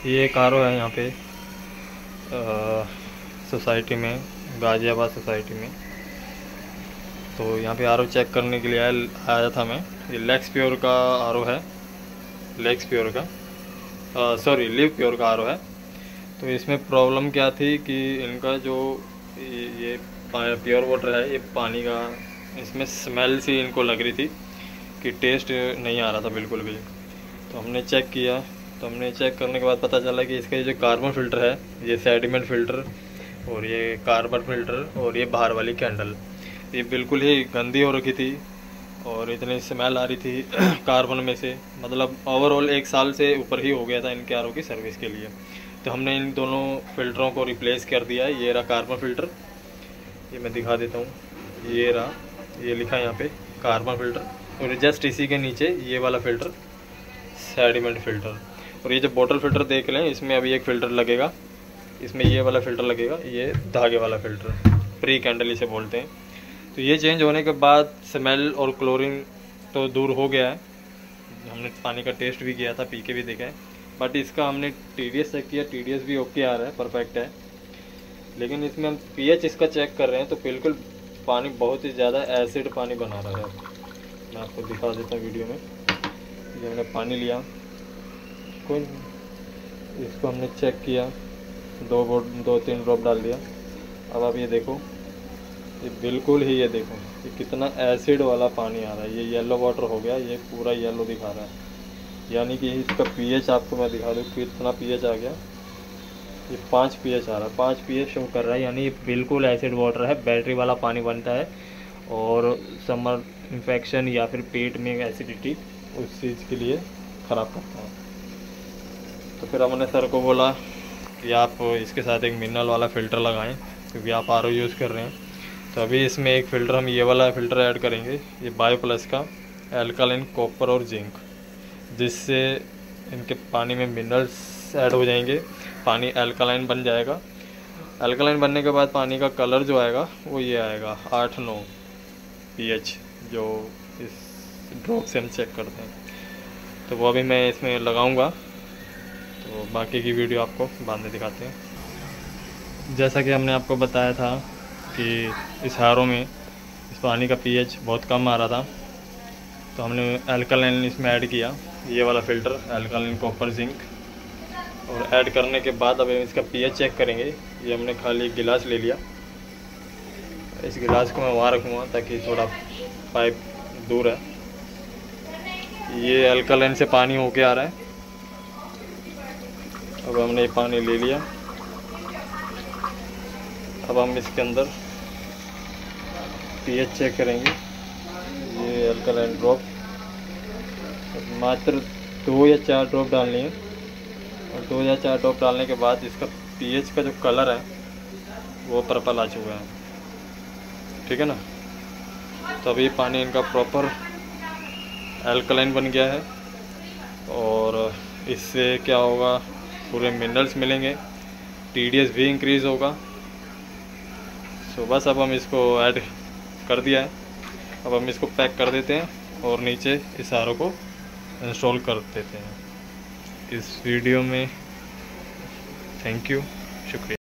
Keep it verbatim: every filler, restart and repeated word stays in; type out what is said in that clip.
ये एक are O है यहाँ पे सोसाइटी में, गाजियाबाद सोसाइटी में। तो यहाँ पे आर ओ चेक करने के लिए आया आया था मैं। ये लेक्स प्योर का आर ओ है, लेक्स प्योर का, सॉरी लिव प्योर का आर ओ है। तो इसमें प्रॉब्लम क्या थी कि इनका जो ये प्योर वाटर है, ये पानी का, इसमें स्मेल सी इनको लग रही थी कि टेस्ट नहीं आ रहा था बिल्कुल भी। तो हमने चेक किया, तो हमने चेक करने के बाद पता चला कि इसका ये जो कार्बन फ़िल्टर है, ये सेडिमेंट फ़िल्टर और ये कार्बन फ़िल्टर और ये बाहर वाली कैंडल, ये बिल्कुल ही गंदी हो रखी थी और इतनी स्मेल आ रही थी कार्बन में से। मतलब ओवरऑल एक साल से ऊपर ही हो गया था इनके आर ओ की सर्विस के लिए। तो हमने इन दोनों फ़िल्टरों को रिप्लेस कर दिया है। ये रहा कार्बन फ़िल्टर, ये मैं दिखा देता हूँ, ये रहा, ये लिखा है यहाँ पे कार्बन फ़िल्टर, और जस्ट इसी के नीचे ये वाला फ़िल्टर सेडिमेंट फ़िल्टर। और ये जो बोतल फ़िल्टर देख लें, इसमें अभी एक फ़िल्टर लगेगा, इसमें ये वाला फ़िल्टर लगेगा, ये धागे वाला फ़िल्टर, प्री कैंडल इसे बोलते हैं। तो ये चेंज होने के बाद स्मेल और क्लोरीन तो दूर हो गया है। हमने पानी का टेस्ट भी किया था, पी के भी देखा है, बट इसका हमने टी डी एस चेक किया, टी डी एस भी ओके आ रहा है, परफेक्ट है। लेकिन इसमें हम पी एच इसका चेक कर रहे हैं तो बिल्कुल पानी बहुत ही ज़्यादा एसिड पानी बना रहा है। मैं आपको दिखा देता हूँ वीडियो में। ये हमने पानी लिया, कोई इसको हमने चेक किया, दो बोट दो तीन ड्रॉप डाल दिया। अब आप ये देखो, ये बिल्कुल ही, ये देखो ये कितना एसिड वाला पानी आ रहा है। ये येलो वाटर हो गया, ये पूरा येलो दिखा रहा है। यानी कि इसका पीएच आपको मैं दिखा दूँ कितना पीएच आ गया। ये पाँच पीएच आ रहा है, पाँच पीएच शो कर रहा है, यानी ये बिल्कुल एसिड वाटर है। बैटरी वाला पानी बनता है और समर इन्फेक्शन या फिर पेट में एसिडिटी, उस चीज़ के लिए ख़राब करता है। तो फिर हमने सर को बोला कि आप इसके साथ एक मिनरल वाला फ़िल्टर लगाएं, क्योंकि आप आर ओ यूज़ कर रहे हैं। तो अभी इसमें एक फ़िल्टर हम ये वाला फ़िल्टर ऐड करेंगे, ये बायो प्लस का एल्कालाइन कॉपर और जिंक, जिससे इनके पानी में मिनरल्स ऐड हो जाएंगे, पानी एल्कालाइन बन जाएगा। एल्कालाइन बनने के बाद पानी का कलर जो आएगा वो ये आएगा आठ नौ पीएच, जो इस ड्रॉप से हम चेक करते हैं। तो वो अभी मैं इसमें लगाऊंगा, तो बाकी की वीडियो आपको बाद में दिखाते हैं। जैसा कि हमने आपको बताया था कि इस आर ओ में इस पानी का पीएच बहुत कम आ रहा था, तो हमने एल्कालाइन इसमें ऐड किया, ये वाला फ़िल्टर एल्कालाइन कॉपर जिंक। और ऐड करने के बाद अब इसका पीएच चेक करेंगे। ये हमने खाली गिलास ले लिया, इस गिलास को मैं वहाँ रखूँगा ताकि थोड़ा पाइप दूर है। ये एल्कालाइन से पानी होके आ रहा है। अब हमने ये पानी ले लिया, अब हम इसके अंदर पीएच चेक करेंगे। ये एल्कालाइन ड्रॉप मात्र दो या चार ड्रॉप डालनी है, और दो या चार ड्रॉप डालने के बाद इसका पीएच का जो कलर है वो पर्पल आ चुका है, ठीक है ना। तो अभी पानी इनका प्रॉपर एल्कालाइन बन गया है, और इससे क्या होगा, पूरे मिनरल्स मिलेंगे, टी डी एस भी इंक्रीज़ होगा। सो बस अब हम इसको ऐड कर दिया है, अब हम इसको पैक कर देते हैं और नीचे इस आर ओ को इंस्टॉल कर देते हैं। इस वीडियो में थैंक यू, शुक्रिया।